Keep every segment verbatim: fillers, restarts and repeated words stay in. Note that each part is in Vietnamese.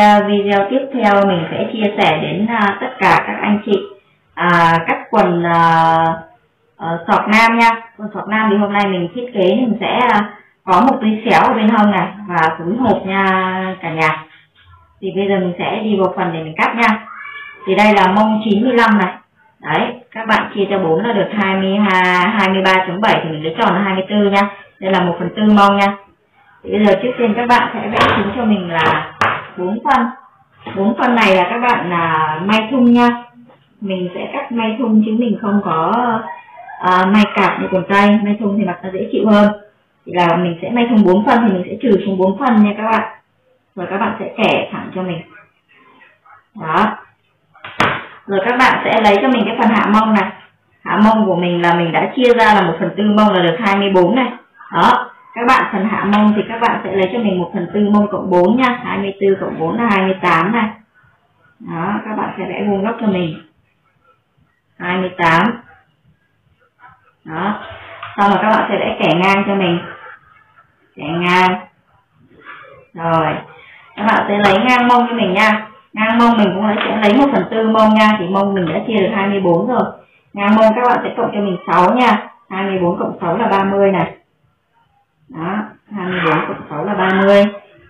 uh, video tiếp theo mình sẽ chia sẻ đến uh, tất cả các anh chị uh, các quần uh, uh, sọt nam nha. Quần sọt nam thì hôm nay mình thiết kế mình sẽ uh, có một túi xéo ở bên hông này và túi hộp nha cả nhà. Thì bây giờ mình sẽ đi vào phần để mình cắt nha. Thì đây là mông chín mươi lăm này. Đấy, các bạn chia cho bốn là được hai mươi hai, hai mươi ba chấm bảy thì mình lấy tròn là hai mươi tư nha. Đây là một phần tư mông nha. Thì bây giờ trước tiên các bạn sẽ vẽ chính cho mình là bốn phân. bốn phân này là các bạn là may thun nha. Mình sẽ cắt may thun chứ mình không có uh, may cạp như quần tây. May thun thì mặc nó dễ chịu hơn. Thì là mình sẽ may thun bốn phân thì mình sẽ trừ xuống bốn phân nha các bạn. Rồi các bạn sẽ kẻ thẳng cho mình. Đó. Rồi các bạn sẽ lấy cho mình cái phần hạ mông này. Hạ mông của mình là mình đã chia ra là một phần tư mông là được hai mươi bốn này. Đó. Các bạn phần hạ mông thì các bạn sẽ lấy cho mình một phần tư mông cộng bốn nha. hai mươi tư cộng bốn là hai mươi tám này. Đó. Các bạn sẽ vẽ vuông góc cho mình. hai mươi tám. Đó. Xong rồi các bạn sẽ vẽ kẻ ngang cho mình. Kẻ ngang. Rồi. Các bạn sẽ lấy ngang mông cho mình nha. Ngang mông mình cũng sẽ lấy một phần tư mông nha. Thì mông mình đã chia được hai mươi bốn rồi. Ngang mông các bạn sẽ cộng cho mình sáu nha. hai mươi bốn cộng sáu là ba mươi này. Đó. hai mươi bốn cộng sáu là ba mươi.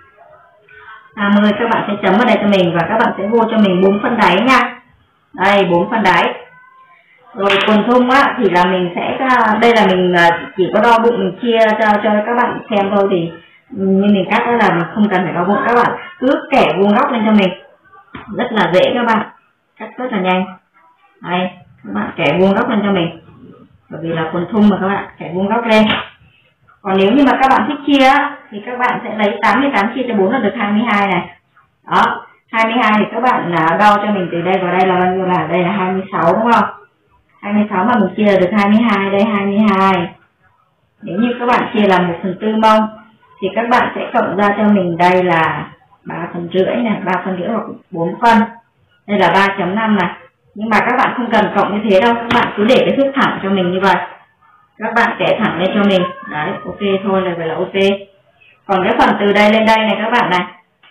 ba mươi các bạn sẽ chấm vào đây cho mình. Và các bạn sẽ vô cho mình bốn phân đáy nha. Đây bốn phân đáy. Rồi quần thun á thì là mình sẽ, đây là mình chỉ có đo bụng mình chia cho, cho các bạn xem thôi. Thì như mình cắt đó là mình không cần phải đo bụng. Các bạn cứ kẻ vuông góc lên cho mình. Rất là dễ các bạn. Cắt rất là nhanh. Đây, các bạn kẻ vuông góc lên cho mình. Bởi vì là quần thun mà các bạn kẻ vuông góc lên. Còn nếu như mà các bạn thích chia thì các bạn sẽ lấy tám mươi tám chia cho bốn là được hai mươi hai này. Đó, hai mươi hai thì các bạn là đo cho mình từ đây vào đây là bao nhiêu, là đây là hai mươi sáu đúng không? hai mươi sáu mà mình chia được hai mươi hai, đây hai mươi hai. Nếu như các bạn chia là một phần tư mông thì các bạn sẽ cộng ra cho mình đây là ba phần rưỡi này, ba phần rưỡi hoặc bốn phân. Đây là ba chấm năm này. Nhưng mà các bạn không cần cộng như thế đâu, các bạn cứ để cái thước thẳng cho mình như vậy. Các bạn kẻ thẳng lên cho mình. Đấy, ok thôi là vậy là ok. Còn cái phần từ đây lên đây này các bạn này.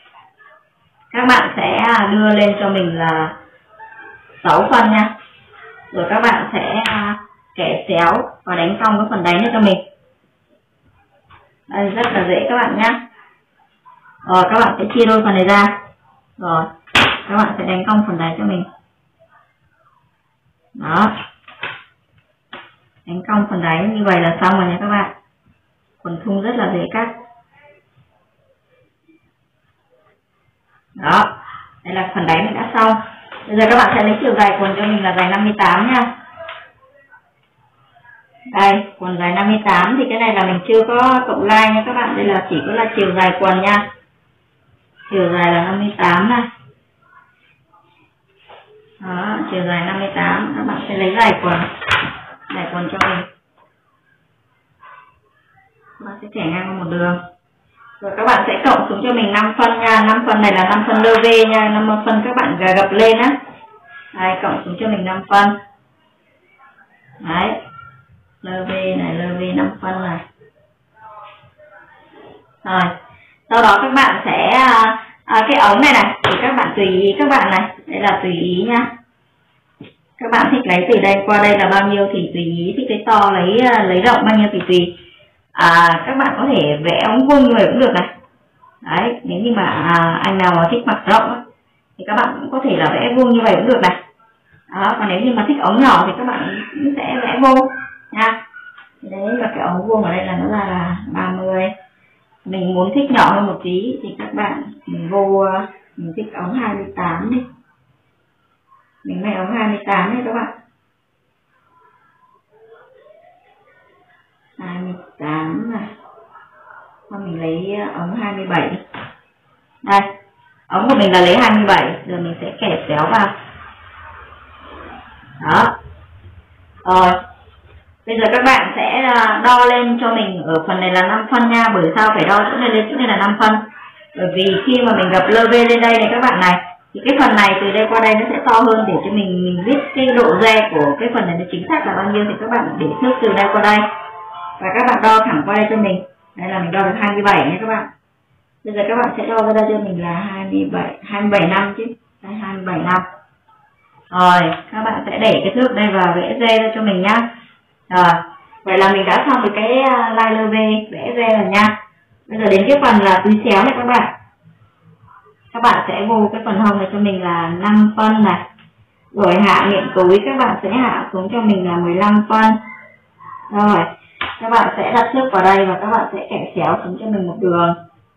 Các bạn sẽ đưa lên cho mình là sáu phân nha. Rồi các bạn sẽ kẻ xéo và đánh cong cái phần đáy này cho mình. Đây rất là dễ các bạn nhé. Rồi các bạn sẽ chia đôi phần này ra. Rồi các bạn sẽ đánh cong phần đáy cho mình. Đó. Đánh cong phần đáy như vậy là xong rồi nha các bạn. Quần thun rất là dễ cắt. Đó. Đây là phần đáy mình đã xong. Bây giờ các bạn sẽ lấy chiều dài quần cho mình là dài năm mươi tám nha. Đây, quần dài năm mươi tám thì cái này là mình chưa có cộng line nha các bạn. Đây là chỉ có là chiều dài quần nha. Chiều dài là năm mươi tám này. Đó, chiều dài năm mươi tám. Các bạn sẽ lấy dài quần. Dài quần cho mình. Các bạn sẽ chẻ ngang một đường. Rồi các bạn sẽ cộng xuống cho mình năm phân nha. năm phân này là năm phân lơ vê nha. năm phân các bạn gập lên á. Đây, cộng xuống cho mình năm phân. Đấy. Lơ vê này, lơ vê năm phân này. Rồi. Sau đó các bạn sẽ à, cái ống này này thì các bạn tùy ý các bạn này. Đây là tùy ý nha. Các bạn thích lấy từ đây qua đây là bao nhiêu thì tùy ý. Thích lấy to lấy lấy rộng bao nhiêu thì tùy. À, các bạn có thể vẽ ống vuông như vậy cũng được này. Đấy, nếu như mà à, anh nào mà thích mặc rộng thì các bạn cũng có thể là vẽ vuông như vậy cũng được này. Đó, còn nếu như mà thích ống nhỏ thì các bạn cũng sẽ vẽ vuông nha. Đấy là cái ống vuông ở đây là nó là ba mươi. Mình muốn thích nhỏ hơn một tí thì các bạn mình vô mình thích ống hai mươi tám đi. Mình may ống hai mươi tám này các bạn. hai mươi tám này. Xong mình lấy ống hai mươi bảy. Đây. Ống của mình là lấy hai mươi bảy. Rồi mình sẽ kẻ xéo vào. Đó. Rồi. Bây giờ các bạn sẽ đo lên cho mình ở phần này là năm phân nha. Bởi sao phải đo chỗ này lên chỗ này là năm phân. Bởi vì khi mà mình gập lơ vê lên đây này các bạn này, thì cái phần này từ đây qua đây nó sẽ to hơn để cho mình mình viết cái độ re của cái phần này nó chính xác là bao nhiêu thì các bạn để thước từ đây qua đây. Và các bạn đo thẳng qua đây cho mình. Đây là mình đo được hai mươi bảy nha các bạn. Bây giờ các bạn sẽ đo ra cho mình là hai mươi bảy, hai mươi bảy năm chứ. Đây, hai mươi bảy năm. Rồi, các bạn sẽ để cái thước đây và vẽ dê ra cho mình nhá. Rồi, vậy là mình đã xong được cái liner V, vẽ dê rồi nha. Bây giờ đến cái phần là túi xéo này các bạn. Các bạn sẽ vô cái phần hông này cho mình là năm phân này. Rồi hạ miệng túi các bạn sẽ hạ xuống cho mình là mười lăm phân. Rồi, các bạn sẽ đặt thước vào đây và các bạn sẽ kẻ xéo xuống cho mình một đường.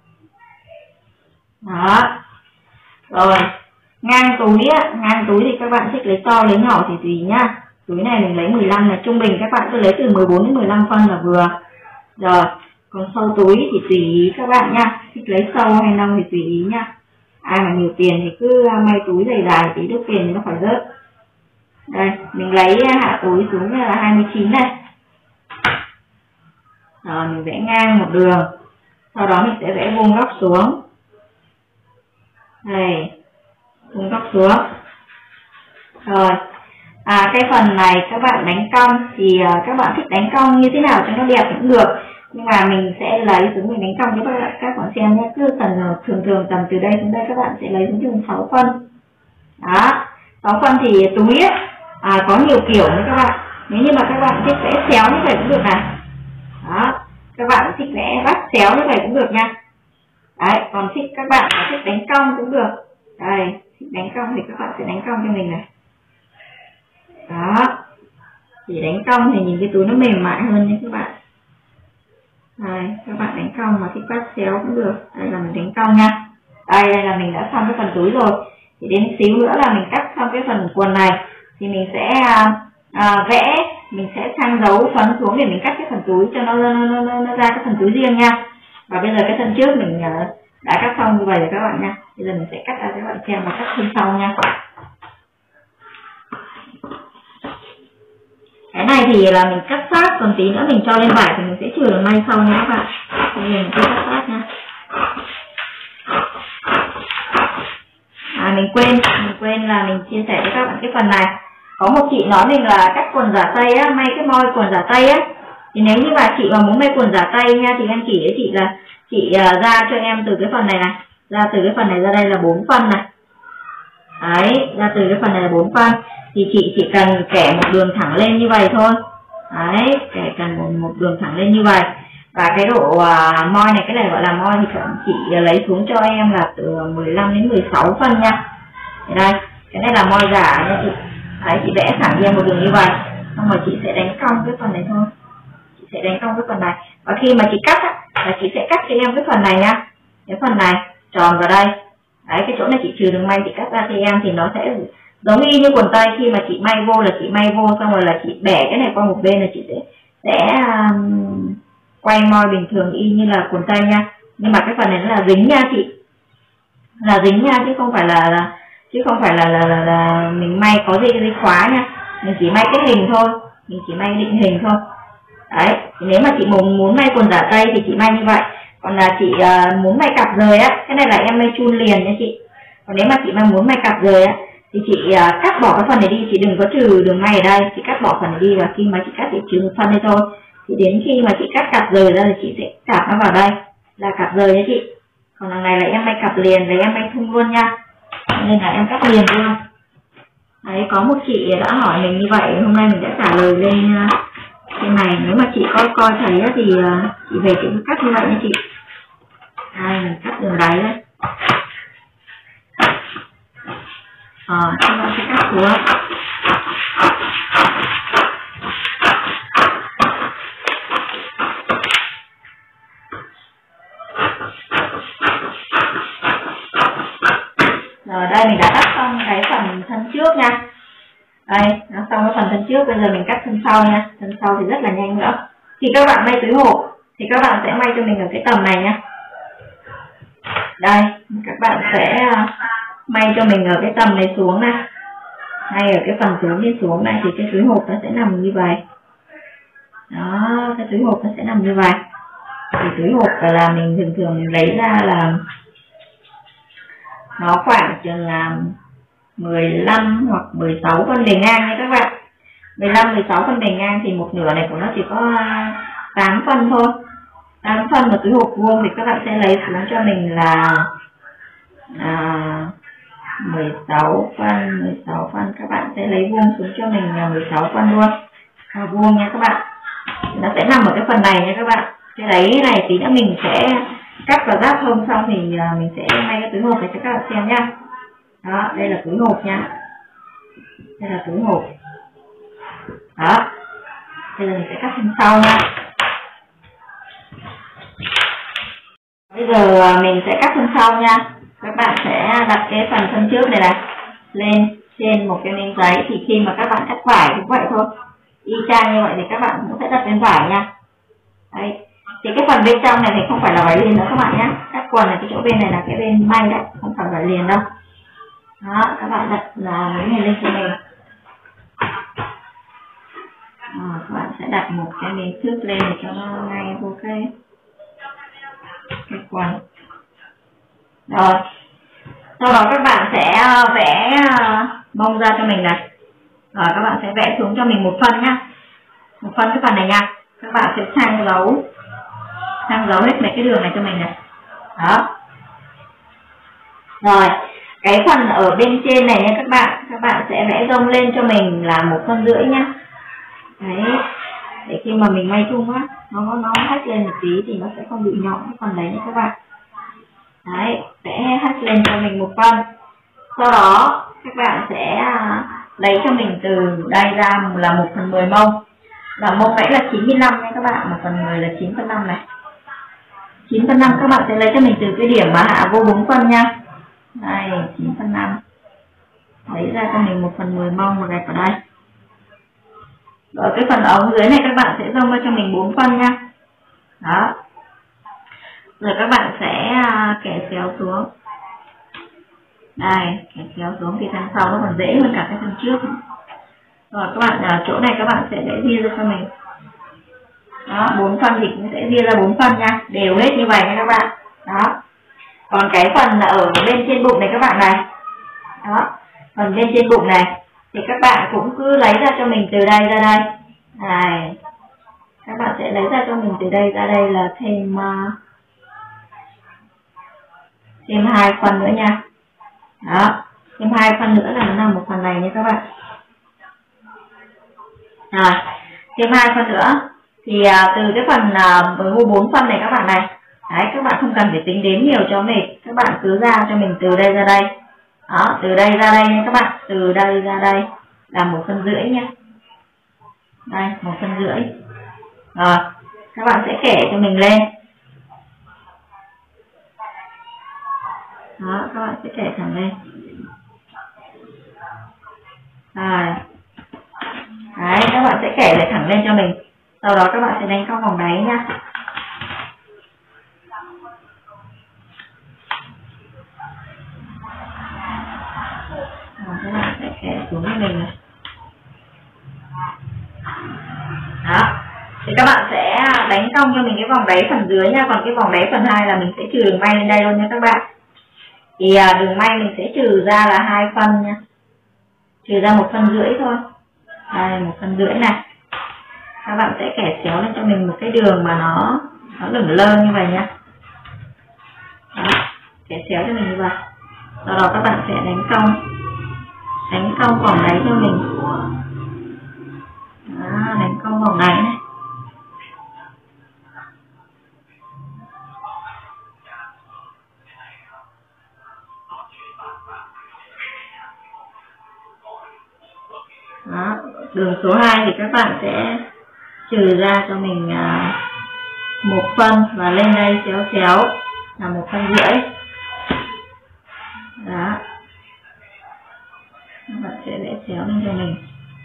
Đó. Rồi, ngang túi á, ngang túi thì các bạn thích lấy to lấy nhỏ thì tùy nhá. Túi này mình lấy mười lăm là trung bình, các bạn cứ lấy từ mười bốn đến mười lăm phân là vừa. Rồi, còn sâu túi thì tùy ý các bạn nha, thích lấy sâu hay nông thì tùy ý nha. Ai mà nhiều tiền thì cứ may túi dày dài tí, được tiền thì nó phải rớt. Đây, mình lấy hạ túi xuống là hai mươi chín này. Rồi, mình vẽ ngang một đường. Sau đó mình sẽ vẽ vuông góc xuống. Đây, vuông góc xuống. Rồi, à, cái phần này các bạn đánh cong thì uh, các bạn thích đánh cong như thế nào cho nó đẹp cũng được. Nhưng mà mình sẽ lấy xuống mình đánh cong cho các bạn, các bạn xem nhé. Cứ tầm thường thường tầm từ đây đến đây các bạn sẽ lấy xuống chừng sáu phân. Đó, sáu phân thì túi ấy, à, có nhiều kiểu nữa các bạn. Nếu như mà các bạn thích vẽ xéo như vậy cũng được này. Đó, các bạn thích vẽ vắt xéo như vậy cũng được nha. Đấy, còn thích các bạn thích đánh cong cũng được. Đây, thích đánh cong thì các bạn sẽ đánh cong cho mình này. Đó, chỉ đánh cong thì nhìn cái túi nó mềm mại hơn nha các bạn. Đây, các bạn đánh cong mà thích vắt xéo cũng được. Đây là mình đánh cong nha. Đây, đây là mình đã xong cái phần túi rồi. Thì đến xíu nữa là mình cắt xong cái phần quần này thì mình sẽ à, vẽ, mình sẽ sang dấu phấn xuống để mình cắt cái phần túi cho nó, nó, nó, nó, nó ra cái phần túi riêng nha. Và bây giờ cái thân trước mình đã cắt xong như vậy rồi các bạn nha. Bây giờ mình sẽ cắt ra cho các bạn xem và cắt thân sau nha. Cái này thì là mình cắt sát, còn tí nữa mình cho lên vải thì mình sẽ chừa may sau nha các bạn. Thì mình sẽ cắt sát nha. À, mình quên, mình quên là mình chia sẻ với các bạn cái phần này. Có một chị nói mình là cắt quần giả tây á, may cái moi quần giả tây á. Thì nếu như mà chị mà muốn may quần giả tây nha thì em chỉ với chị là chị uh, ra cho em từ cái phần này này, ra từ cái phần này ra đây là bốn phân này. Đấy, ra từ cái phần này là bốn phân. Thì chị chỉ cần kẻ một đường thẳng lên như vậy thôi. Đấy, kẻ cần một, một đường thẳng lên như vậy. Và cái độ uh, moi này, cái này gọi là moi thì chị uh, lấy xuống cho em là từ mười lăm đến mười sáu phân nha. Đây, cái này là moi giả nha chị. Đấy, chị vẽ thẳng ra một đường như vậy. Xong rồi chị sẽ đánh cong cái phần này thôi. Chị sẽ đánh cong cái phần này. Và khi mà chị cắt á, là chị sẽ cắt cho em cái phần này nha. Cái phần này tròn vào đây. Đấy, cái chỗ này chị trừ đường may chị cắt ra cho em thì nó sẽ giống y như quần tây. Khi mà chị may vô là chị may vô xong rồi là chị bẻ cái này qua một bên là chị sẽ sẽ um, quay moi bình thường y như là quần tây nha. Nhưng mà cái phần này nó là dính nha chị, là dính nha chứ không phải là, là chứ không phải là là, là là mình may có dây dây khóa nha. Mình chỉ may cái hình thôi, mình chỉ may định hình thôi. Đấy, nếu mà chị muốn muốn may quần giả tây thì chị may như vậy. Còn là chị uh, muốn may cặp rời á, cái này là em may chun liền nha chị. Còn nếu mà chị mà muốn may cặp rời á thì chị uh, cắt bỏ cái phần này đi, chị đừng có trừ đường may ở đây, chị cắt bỏ phần này đi và khi mà chị cắt thì trừ một phần đây thôi. Thì đến khi mà chị cắt cặp rời ra thì chị sẽ cặp nó vào đây là cặp rời nha chị. Còn đằng này là em may cặp liền, là em may thun luôn nha. Nên là em cắt liền luôn. Đấy, có một chị đã hỏi mình như vậy, hôm nay mình đã trả lời lên uh, trên này. Nếu mà chị coi coi thấy thì uh, chị về chị cứ cắt như vậy nha chị. Đây, mình cắt đường đáy đây. Ờ, chúng ta sẽ cắt xuống. Rồi đây mình đã cắt xong cái phần thân trước nha. Đây, nó xong cái phần thân trước, bây giờ mình cắt thân sau nha. Thân sau thì rất là nhanh nữa. Thì các bạn may túi hộp thì các bạn sẽ may cho mình ở cái tầm này nha. Đây, các bạn sẽ may cho mình ở cái tầm này xuống này. Hay ở cái phần xuống đi xuống này thì cái túi hộp nó sẽ nằm như vậy. Đó, cái túi hộp nó sẽ nằm như vậy. Thì túi hộp là mình thường thường mình lấy ra là nó khoảng chừng là mười lăm hoặc mười sáu phân bề ngang nha các bạn. mười lăm mười sáu phân bề ngang thì một nửa này của nó chỉ có tám phân thôi. tám phân một túi hộp vuông thì các bạn sẽ lấy xuống cho mình là à, mười sáu phân. Mười sáu phân các bạn sẽ lấy vuông xuống cho mình là mười sáu phân luôn, à, vuông nha các bạn. Nó sẽ nằm ở cái phần này nha các bạn. Cái đấy này tí nữa mình sẽ cắt và ráp thông xong thì mình sẽ may cái túi hộp này cho các bạn xem nhá. Đó, đây là túi hộp nha, đây là túi hộp. Đó, bây giờ mình sẽ cắt thân sau nha. Bây giờ mình sẽ cắt thân sau nha. Các bạn sẽ đặt cái phần thân trước này này lên trên một cái miếng giấy, thì khi mà các bạn cắt vải cũng vậy thôi, y chang như vậy thì các bạn cũng sẽ đặt lên vải nha. Đấy, thì cái phần bên trong này thì không phải là vải liền nữa các bạn nhé. Cắt quần này, cái chỗ bên này là cái bên may đấy, không phải vải liền đâu. Đó, các bạn đặt là miếng này lên cho mình. À, các bạn sẽ đặt một cái miếng thước lên để cho nó ngay vô cái cái quần. Rồi, sau đó các bạn sẽ vẽ mông ra cho mình này. Rồi các bạn sẽ vẽ xuống cho mình một phân nhá, một phân cái phần này nha. Các bạn sẽ sang dấu, sang dấu hết mấy cái đường này cho mình này. Đó. Rồi, cái phần ở bên trên này nha các bạn, các bạn sẽ vẽ rông lên cho mình là một phân rưỡi nhá. Đấy, để khi mà mình may chung á, nó nó hắt lên một tí thì nó sẽ không bị nhọn cái phần đấy nha các bạn. Đấy, sẽ hắt lên cho mình một phân. Sau đó các bạn sẽ lấy cho mình từ đây ra là một phần mười mông. Và mông nãy là chín mươi lăm nha các bạn, một phần mười là chín phân năm này. chín phân năm các bạn sẽ lấy cho mình từ cái điểm mà hạ vô bốn phân nha. Đây, chín phân năm. Lấy ra cho mình một phần mười mông và gạch vào đây. Rồi cái phần ống dưới này các bạn sẽ rông ra cho mình bốn phân nha. Đó. Rồi các bạn sẽ kẻ xéo xuống. Đây, kẻ xéo xuống thì thân sau nó còn dễ hơn cả cái thân trước. Rồi các bạn ở chỗ này các bạn sẽ để chia ra cho mình. Đó, bốn phân thì cũng sẽ chia ra bốn phân nha, đều hết như vậy nha các bạn. Đó. Còn cái phần ở bên trên bụng này các bạn này. Đó. Phần bên trên bụng này thì các bạn cũng cứ lấy ra cho mình từ đây ra đây. Này. Các bạn sẽ lấy ra cho mình từ đây ra đây là thêm uh, thêm hai phần nữa nha. Đó, thêm hai phần nữa là nó nằm một phần này nha các bạn. Rồi, thêm hai phần nữa thì uh, từ cái phần uh, bốn phân này các bạn này. Đấy, các bạn không cần phải tính đếm nhiều cho mệt. Các bạn cứ ra cho mình từ đây ra đây. Đó, từ đây ra đây nha các bạn. Từ đây ra đây là một phân rưỡi nhé. Đây, một phân rưỡi. Rồi, các bạn sẽ kẻ cho mình lên. Đó, các bạn sẽ kẻ thẳng lên. Rồi. Đấy, các bạn sẽ kẻ lại thẳng lên cho mình. Sau đó các bạn sẽ đánh cong vòng đáy nha. Rồi, các bạn sẽ kẻ xuống cho mình này. Đó. Thì các bạn sẽ đánh cong cho mình cái vòng đáy phần dưới nha. Còn cái vòng đáy phần hai là mình sẽ trừ đường may lên đây luôn nha các bạn. Thì đường may mình sẽ trừ ra là hai phân nha. Trừ ra một phân rưỡi thôi. Đây, một phân rưỡi này. Các bạn sẽ kẻ xéo lên cho mình một cái đường mà nó nó lửng lơ như vậy nha. Đó, kẻ xéo cho mình như vậy. Sau đó các bạn sẽ đánh cong, đánh cong vòng đáy cho mình. Đó, đánh cong vòng đáy này. Đó, đường số hai thì các bạn sẽ trừ ra cho mình uh, một phân và lên đây xéo xéo là một phân rưỡi. Đó, các bạn sẽ vẽ xéo lên cho mình.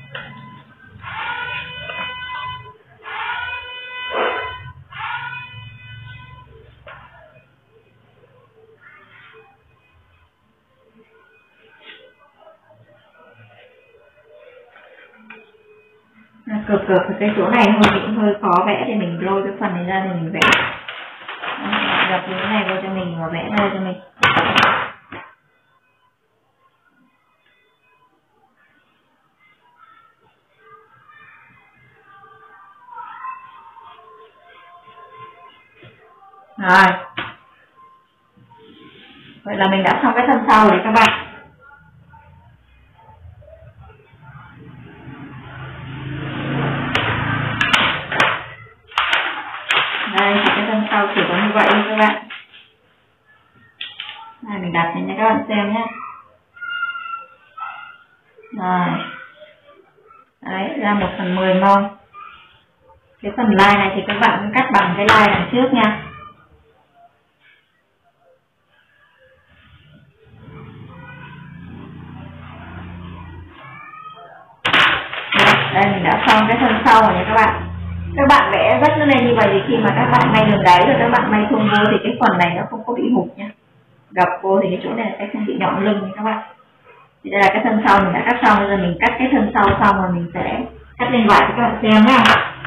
Cực cực cái chỗ này hơi cũng hơi khó vẽ thì mình lôi cái phần này ra thì mình vẽ. Đặt cái này vô cho mình và vẽ ra cho mình. Rồi, vậy là mình đã xong cái thân sau rồi các bạn. Đây, cái thân sau chỉ có như vậy thôi các bạn. Này mình đặt lên cho các bạn xem nhé. Rồi, đấy, ra một phần mười mông. Cái phần lai này thì các bạn cắt bằng cái lai đằng trước nha. Đây mình đã xong cái thân sau rồi nha các bạn. Các bạn vẽ rất nó lên như vậy thì khi mà các bạn may đường đáy rồi các bạn may thun vô thì cái phần này nó không có bị hụt nha. Gập vô thì cái chỗ này sẽ không bị nhọn lưng nha các bạn. Thì đây là cái thân sau mình đã cắt xong, bây giờ mình cắt cái thân sau xong rồi mình sẽ cắt lên vải cho các bạn xem nhá.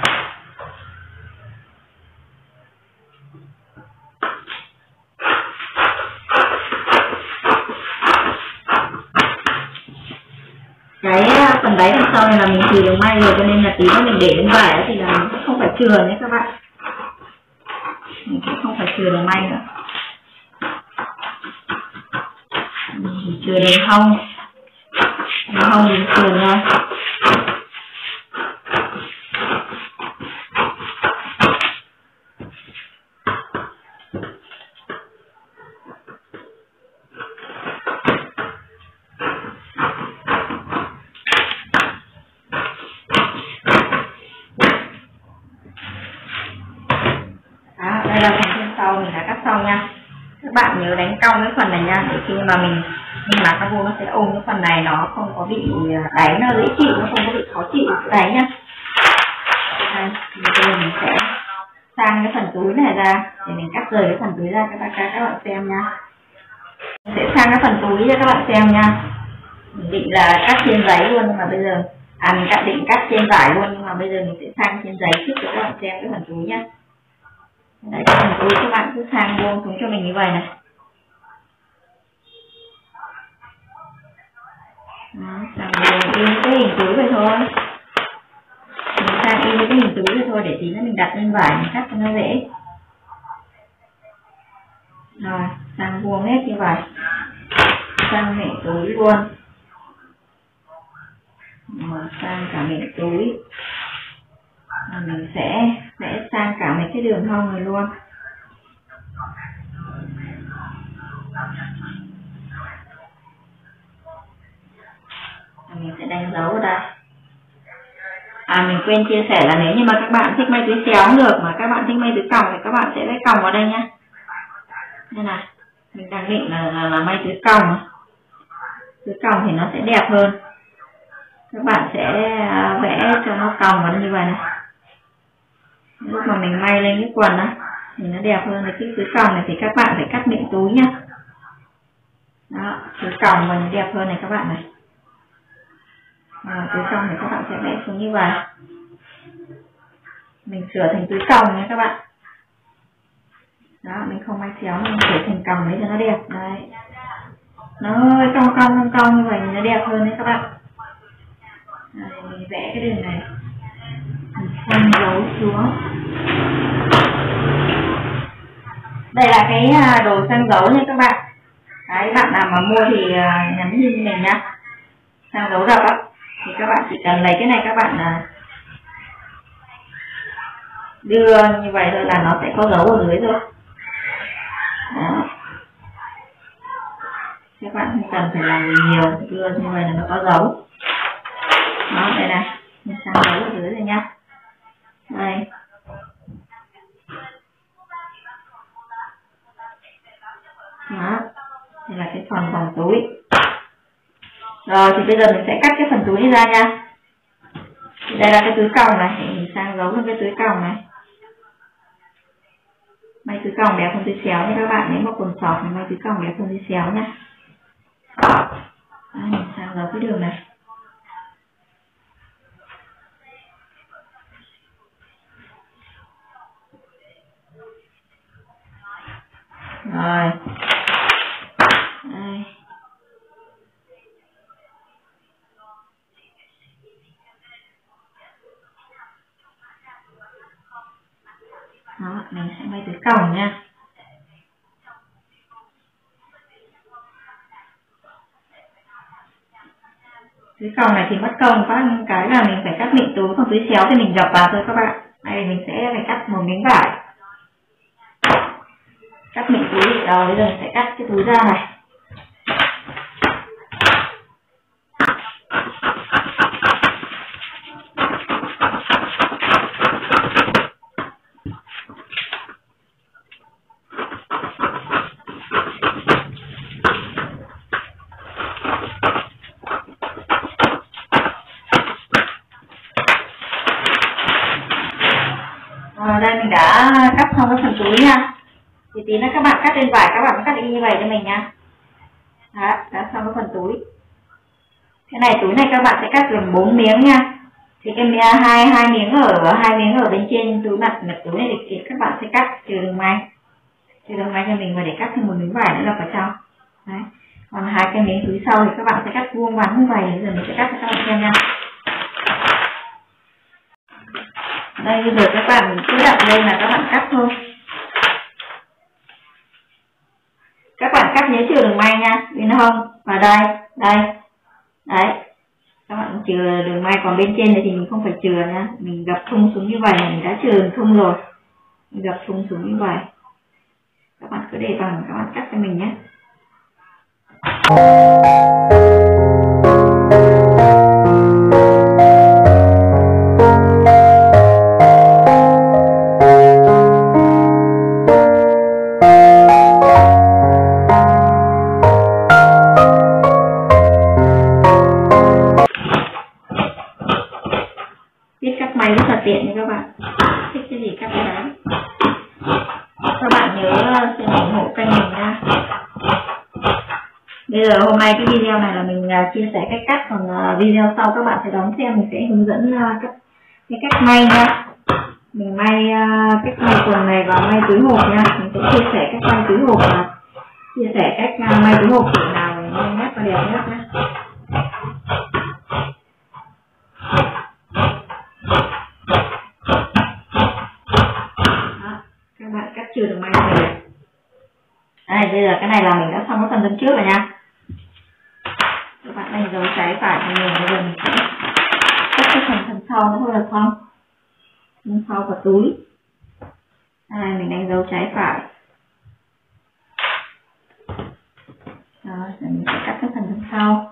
Cái phần đáy đằng sau này là mình chừa được may rồi, cho nên là tí nữa mình để lên vải thì là mình cũng không phải chừa nhé các bạn. Mình cũng không phải chừa được may nữa. Mình chừa đến hông. Đến hông mình chừa nha. Đây là phần thân sau mình đã cắt xong nha. Các bạn nhớ đánh cong cái phần này nha, để khi mà mình mình mặc cabo nó sẽ ôm cái phần này, nó không có bị đáy, nó dễ chịu, nó không có bị khó chịu cái đáy nhá. Đây, bây giờ mình sẽ sang cái phần túi này ra để mình cắt rời cái phần túi ra cho các bạn các bạn xem nha. Mình sẽ sang cái phần túi cho các bạn xem nha. Mình định là cắt trên giấy luôn nhưng mà bây giờ à mình cắt định cắt trên vải luôn nhưng mà bây giờ mình sẽ sang trên giấy trước cho các bạn xem cái phần túi nhá. Đấy, cái phần túi các bạn cứ sang buông xuống cho mình như vậy này. Đó, sang buông in cái hình túi vậy thôi. Mình sang in cái hình túi vậy thôi để tí nữa mình đặt lên vải mình cắt cho nó dễ. Rồi, sang buông hết như vậy. Sang miệng túi luôn. Rồi, sang cả miệng túi. Rồi, mình sẽ vẽ sang cả mấy cái đường hông này luôn. Rồi, mình sẽ đánh dấu ở đây. À mình quên chia sẻ là nếu như mà các bạn thích may túi xéo cũng được, mà các bạn thích may túi còng thì các bạn sẽ vẽ còng vào đây nhá. Đây này, mình đang định là, là, là may túi còng. Túi còng thì nó sẽ đẹp hơn. Các bạn sẽ vẽ cho nó còng vào như vậy này. Lúc mà mình may lên cái quần á thì nó đẹp hơn. Cái túi còng này thì các bạn phải cắt miệng túi nhá. Đó, túi còng và đẹp hơn này các bạn này. À, túi còng thì các bạn sẽ vẽ xuống như vậy. Mình sửa thành túi còng nha các bạn. Đó, mình không may xéo, mình sửa thành còng đấy cho nó đẹp. Đấy, nó hơi cong cong cong cong như vậy thì nó đẹp hơn đấy các bạn. Đây, mình vẽ cái đường này, mình phân dấu xuống. Đây là cái đồ sang dấu nha các bạn. Đấy, bạn nào mà mua thì nhắn tin mình nhá. Sang dấu rập á thì các bạn chỉ cần lấy cái này, các bạn đưa như vậy thôi là nó sẽ có dấu ở dưới rồi. Đó. Các bạn không cần phải làm nhiều, đưa như vậy là nó có dấu. Đó, đây này, mình sang dấu ở dưới rồi nhá. Đây. Đó, đây là cái phần vòng túi. Rồi thì bây giờ mình sẽ cắt cái phần túi ra nha. Thì đây là cái túi còng này, mình sang dấu lên cái túi còng này. May túi còng đẹp hơn túi xéo nha các bạn. Nếu mà quần sọt thì may túi còng đẹp hơn túi xéo nhá. Đó, mình sang dấu cái đường này. Rồi. Đây. Đó, mình sẽ may túi còng nha. túi còng này thì mất công, có cái là mình phải cắt miệng túi, còn túi xéo thì mình gập vào thôi các bạn. Đây mình sẽ phải cắt một miếng vải, cắt miệng túi. Rồi bây giờ mình sẽ cắt cái túi ra này. Ở đây mình đã cắt xong cái phần túi nha. Thì tí nữa các bạn cắt lên vải, các bạn cắt y như vậy cho mình nha. Đó, đã xong cái phần túi. Cái này túi này các bạn sẽ cắt làm bốn miếng nha. Thì cái hai hai miếng ở hai miếng ở bên trên túi mặt mặt túi này thì các bạn sẽ cắt trừ đường may, trừ đường may cho mình, và để cắt thêm một miếng vải nữa là vào trong. Đấy. Còn hai cái miếng túi sau thì các bạn sẽ cắt vuông vắn như vậy. Bây giờ mình sẽ cắt cho các bạn xem nha. Đây bây giờ các bạn cứ đặt lên là các bạn cắt thôi. Các bạn cắt nhớ trừ đường may nha, bên hông và đây, đây, đấy. Các bạn trừ đường may, còn bên trên này thì mình không phải trừ nha, mình gập thung xuống như vậy, mình đã trừ đường thung rồi, mình gập thung xuống như vậy. Các bạn cứ để bằng, các bạn cắt cho mình nhé. Biết cắt may rất là tiện nha các bạn, thích cái gì cắt cái đó. Các bạn nhớ xem ủng hộ kênh mình nha. Bây giờ hôm nay cái video này là mình chia sẻ cách cắt, còn video sau các bạn sẽ đón xem, mình sẽ hướng dẫn cách cái cách may nha. Mình may cách may quần này và may túi hộp nha. Mình sẽ chia sẻ cách may túi hộp và chia sẻ cách may túi hộp kiểu nào để nhanh nhất và đẹp nhất nhé. Các bạn cắt trừ được may này. Đây, bây giờ cái này là mình đã xong cái phần thân trước rồi nha. Các bạn đánh dấu trái phải cho mình. Bây giờ mình sẽ cắt cái phần thân sau nữa thôi là xong. Thân sau và túi. Đây, mình đánh dấu trái phải. Đó, rồi mình sẽ cắt cái phần thân sau.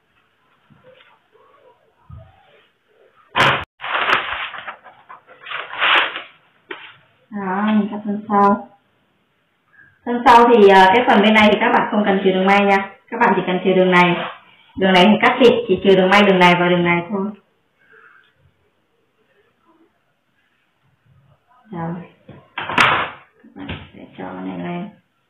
Đó, mình cắt thân sau. Thân sau thì cái phần bên này thì các bạn không cần trừ đường may nha. Các bạn chỉ cần trừ đường này. Đường này thì cắt đi, chỉ trừ đường may đường này và đường này thôi. Rồi. Các bạn sẽ cho cái này lên.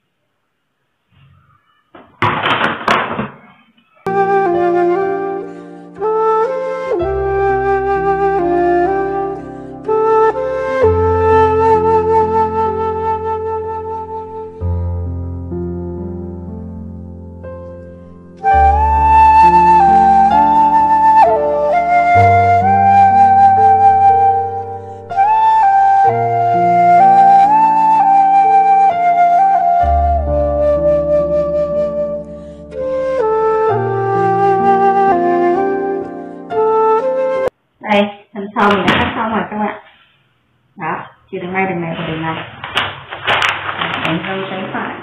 Đây, phần sau mình đã cắt xong rồi các bạn. Đó, trừ đường may đường này và đường này. Đánh dấu trái phải.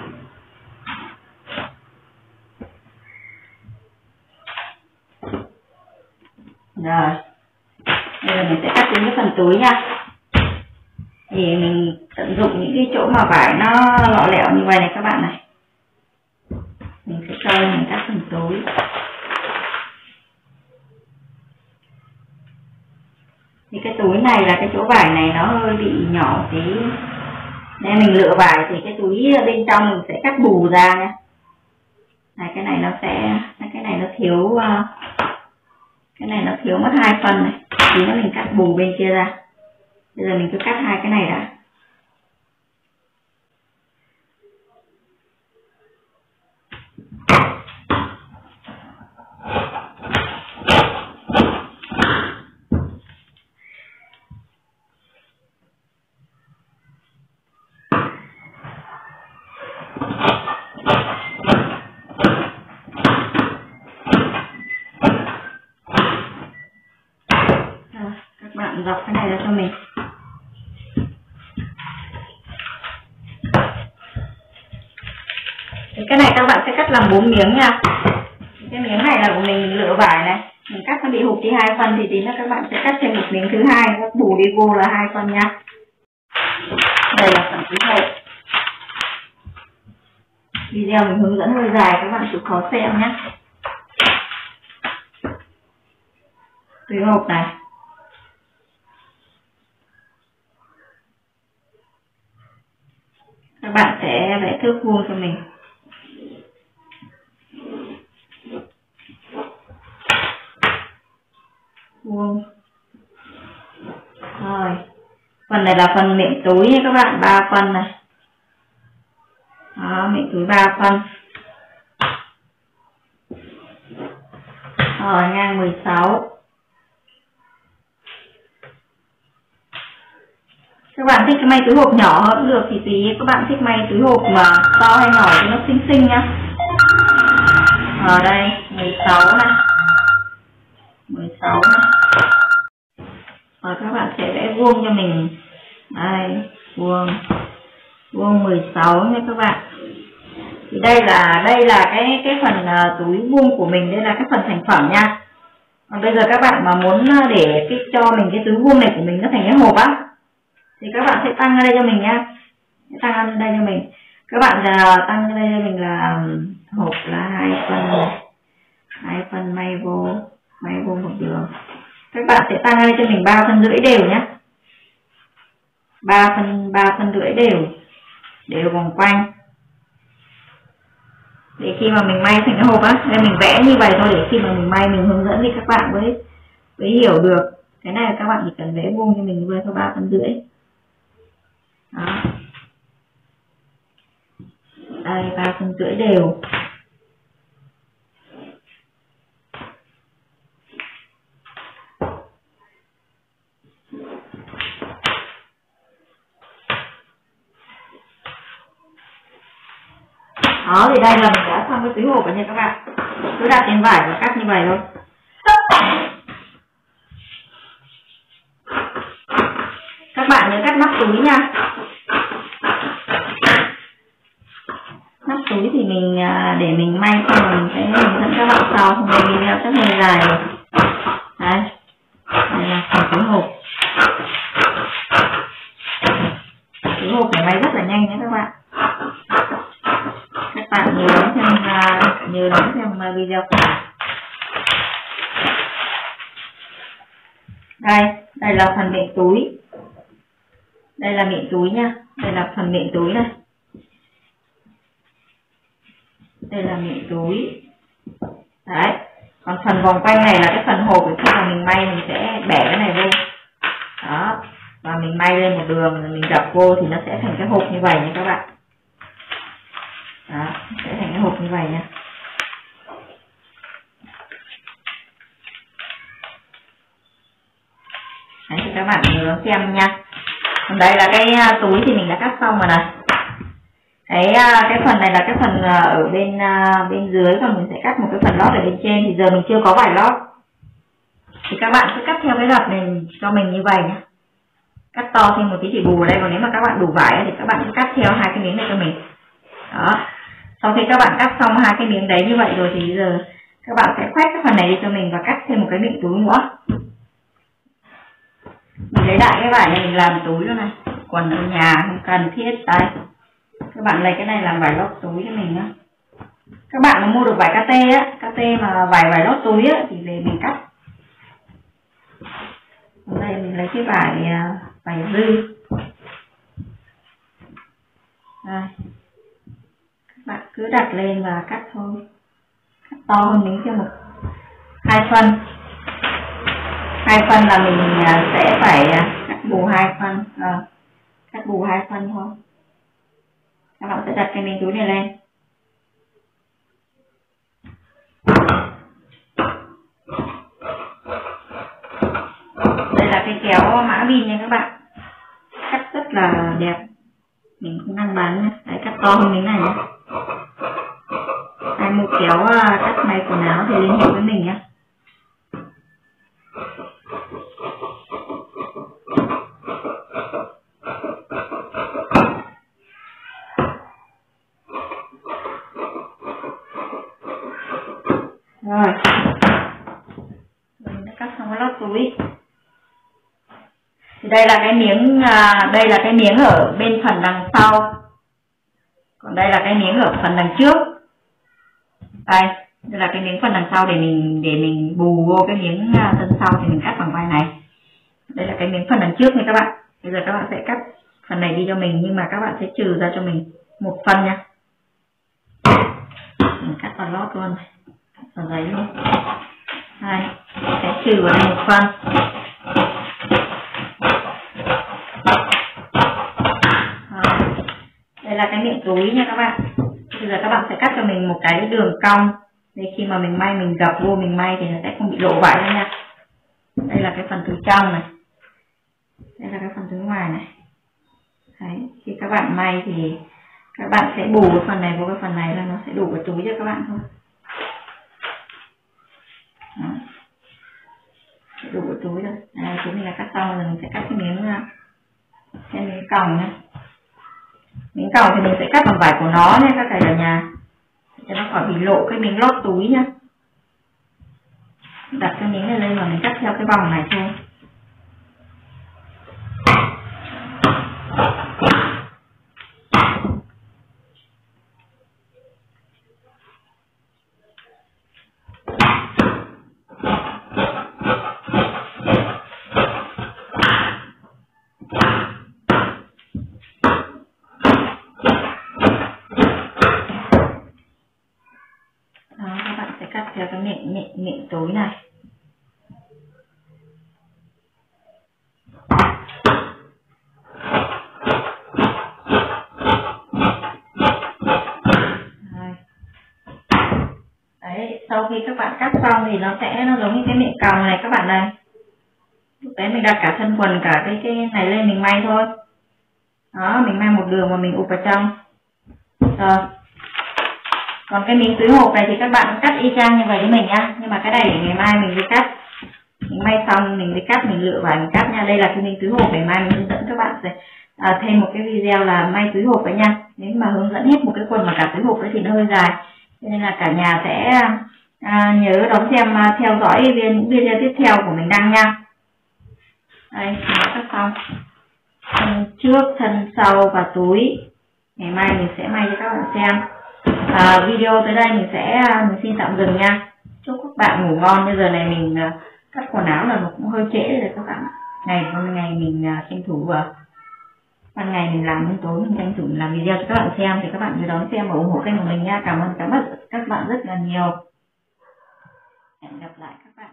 Rồi. Bây giờ mình sẽ cắt đến cái phần túi nha. Thì mình tận dụng những cái chỗ mà vải nó lọ lẹo như vậy này các bạn này. Mình sẽ cho mình cắt phần túi. Thì cái túi này là cái chỗ vải này nó hơi bị nhỏ tí, nên mình lựa vải thì cái túi bên trong mình sẽ cắt bù ra nha. Này, cái này nó sẽ cái này nó thiếu, cái này nó thiếu mất hai phần này, thì nó mình cắt bù bên kia ra. Bây giờ mình cứ cắt hai cái này đã. bạn dọc cái này ra cho mình. Cái này các bạn sẽ cắt làm bốn miếng nha. Cái miếng này là của mình lựa vải này, mình cắt nó bị hụt đi hai phân thì tí nữa các bạn sẽ cắt thêm một miếng thứ hai, nó bù đi vô là hai phân nha. Đây là phần túi hộp. Video mình hướng dẫn hơi dài, các bạn chịu khó xem nhé. Túi hộp này. Các bạn sẽ vẽ thước vuông cho mình. Vuông. Rồi. Phần này là phần miệng túi nha các bạn, ba phân này. Đó, miệng túi ba phân. Rồi, ngang mười sáu. Các bạn thích cái may túi hộp nhỏ cũng được thì tùy các bạn thích may túi hộp mà to hay nhỏ thì nó xinh xinh nhá. Ở đây mười sáu này, mười sáu này. Rồi các bạn sẽ vẽ vuông cho mình. Đây, vuông, vuông mười sáu nha các bạn. Thì đây là đây là cái cái phần uh, túi vuông của mình, đây là cái phần thành phẩm nha. Còn bây giờ các bạn mà muốn để cái cho mình cái túi vuông này của mình nó thành cái hộp á, thì các bạn sẽ tăng ở đây cho mình nha, tăng ở đây cho mình. Các bạn uh, tăng ở đây cho mình là um, hộp là hai phân này, hai phân may vô, may vô một đường. Các bạn sẽ tăng ở đây cho mình ba phân rưỡi đều nhé, ba phân ba phân rưỡi đều, đều vòng quanh. Để khi mà mình may thành cái hộp á, nên mình vẽ như vậy thôi, để khi mà mình may mình hướng dẫn thì các bạn mới mới hiểu được. Cái này các bạn chỉ cần vẽ vuông cho mình vừa thôi, ba phân rưỡi. Đó. Đây, ba phân rưỡi đều. Đó, thì đây là mình đã xong cái túi hộp rồi nha các bạn. Cứ đặt trên vải và cắt như vậy thôi. Các bạn nhớ cắt nắp túi nha. Nắp túi thì mình để mình may xong mình sẽ hướng dẫn các bạn sau, không đây video rất hơi dài rồi. Đấy, đây là phần túi hộp. Túi hộp này may rất là nhanh nhé các bạn. Các bạn nhớ xem nhớ đón xem video của mình. Đây, đây là phần miệng túi. Đây là miệng túi nha. Đây là phần miệng túi này. Đây là miệng túi. Đấy. Còn phần vòng quanh này là cái phần hộp, khi mà mình may mình sẽ bẻ cái này vô. Đó. Và mình may lên một đường rồi mình đập vô thì nó sẽ thành cái hộp như vậy nha các bạn. Đó, sẽ thành cái hộp như vậy nha. Đấy thì các bạn nhớ xem nha. Còn đây là cái túi thì mình đã cắt xong rồi này. Cái cái phần này là cái phần ở bên bên dưới, còn mình sẽ cắt một cái phần lót ở bên trên. Thì giờ mình chưa có vải lót, thì các bạn sẽ cắt theo cái gập này cho mình như vậy nhé. Cắt to thêm một tí chỉ bù ở đây, còn nếu mà các bạn đủ vải thì các bạn sẽ cắt theo hai cái miếng này cho mình. Đó. Sau khi các bạn cắt xong hai cái miếng đấy như vậy rồi thì giờ các bạn sẽ khoét cái phần này đi cho mình và cắt thêm một cái miệng túi nữa. Mình lấy đại cái vải này mình làm túi luôn này. Quần ở nhà không cần thiết. Đây, các bạn lấy cái này làm vải lót túi cho mình nhá. Các bạn mà mua được vải kt á, kt mà vải vải lót túi á thì về mình cắt. Hôm nay mình lấy cái vải vải dư. Đây, các bạn cứ đặt lên và cắt thôi, cắt to hơn miếng kia một hai phân. Hai phân là mình sẽ phải cắt bù hai phân, à, cắt bù hai phân thôi. Các bạn sẽ đặt cái miếng túi này lên. Đây là cái kéo mã pin nha các bạn, cắt rất là đẹp, mình cũng đang bán nhé. Đấy, cắt to hơn miếng này nhé. Ai mua kéo cắt may quần áo thì liên hệ với mình nhé. rồi. Mình đã cắt xong cái lót túi. Thì đây là cái miếng à, đây là cái miếng ở bên phần đằng sau. Còn đây là cái miếng ở phần đằng trước. Đây, đây là cái miếng phần đằng sau để mình để mình bù vô cái miếng thân sau thì mình cắt bằng vai này. Đây là cái miếng phần đằng trước nha các bạn. Bây giờ các bạn sẽ cắt phần này đi cho mình, nhưng mà các bạn sẽ trừ ra cho mình một phần nha. Mình cắt phần lót luôn, cắt phần giấy luôn. Đây, sẽ trừ vào đây một phần. Đây là cái miệng túi nha các bạn. Bây giờ các bạn sẽ cắt cho mình một cái đường cong. Để khi mà mình may, mình gập vô mình may thì nó sẽ không bị lộ vải ra nha. Đây là cái phần túi trong này. Đây là cái phần túi ngoài này. Đấy, khi các bạn may thì các bạn sẽ bù cái phần này vô cái phần này là nó sẽ đủ cái túi cho các bạn thôi. Đó. Sẽ đủ cái túi thôi. Đây, túi mình là cắt xong rồi, mình sẽ cắt cái miếng cái miếng còng nhé. Miếng còng thì mình sẽ cắt bằng vải của nó nha các thầy ở nhà, cho nó khỏi bị lộ cái miếng lót túi nhá. Đặt cái miếng này lên và mình cắt theo cái vòng này thôi. Cắt theo cái miệng miệng miệng túi này. Rồi. Đấy, sau khi các bạn cắt xong thì nó sẽ nó giống như cái miệng còng này các bạn này. Lúc đấy mình đặt cả thân quần cả cái cái này lên mình may thôi. Đó, mình may một đường và mình ụp vào trong. Rồi. Còn cái miếng túi hộp này thì các bạn cắt y chang như vậy với mình nha. Nhưng mà cái này để ngày mai mình mới cắt. Mình may xong mình mới cắt, mình lựa vải mình cắt nha. Đây là cái miếng túi hộp để mai mình hướng dẫn các bạn sẽ à, thêm một cái video là may túi hộp đấy nha. Nếu mà hướng dẫn hết một cái quần mà cả túi hộp đấy thì nó hơi dài. Cho nên là cả nhà sẽ à, nhớ đón xem à, theo dõi những video tiếp theo của mình đăng nha. Đây, mình đã cắt xong. Thân trước, thân sau và túi. Ngày mai mình sẽ may cho các bạn xem. À, video tới đây mình sẽ mình xin tạm dừng nha. Chúc các bạn ngủ ngon. Bây giờ này mình uh, cắt quần áo là nó cũng hơi trễ rồi các bạn. Ngày hôm ngày mình uh, tranh thủ vào uh, ban ngày mình làm, đến tối mình tranh thủ làm video cho các bạn xem. Thì các bạn nhớ đón xem và ủng hộ kênh của mình nha. Cảm ơn các bạn các bạn rất là nhiều. Hẹn gặp lại các bạn.